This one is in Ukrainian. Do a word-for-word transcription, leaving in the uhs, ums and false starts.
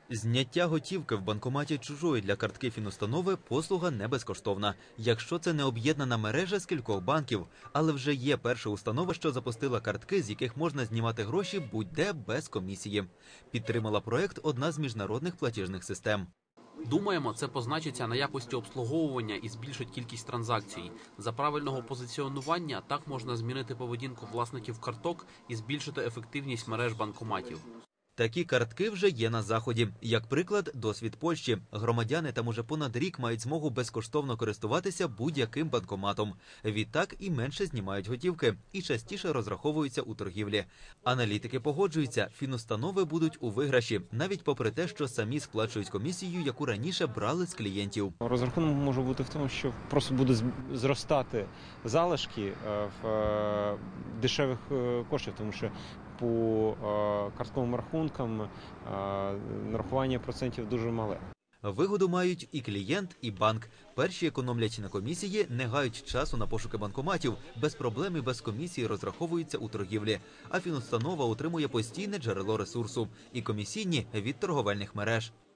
Зняття готівки в банкоматі чужої для картки фінустанови – послуга не безкоштовна, якщо це не об'єднана мережа з кількох банків. Але вже є перша установа, що запустила картки, з яких можна знімати гроші будь-де без комісії. Підтримала проект одна з міжнародних платіжних систем. Думаємо, це позначиться на якості обслуговування і збільшить кількість транзакцій. За правильного позиціонування так можна змінити поведінку власників карток і збільшити ефективність мереж банкоматів. Такі картки вже є на Заході. Як приклад, досвід Польщі. Громадяни там уже понад рік мають змогу безкоштовно користуватися будь-яким банкоматом. Відтак і менше знімають готівки, і частіше розраховуються у торгівлі. Аналітики погоджуються, фінустанови будуть у виграші, навіть попри те, що самі сплачують комісію, яку раніше брали з клієнтів. Розрахунок може бути в тому, що просто буде зростати залишки в дешевих коштів, тому що по картковим рахункам нарахування процентів дуже мале. Вигоду мають і клієнт, і банк. Перші економлять на комісії, не гають часу на пошуки банкоматів, без проблем і без комісії розраховуються у торгівлі. А фінустанова отримує постійне джерело ресурсу і комісійні від торговельних мереж.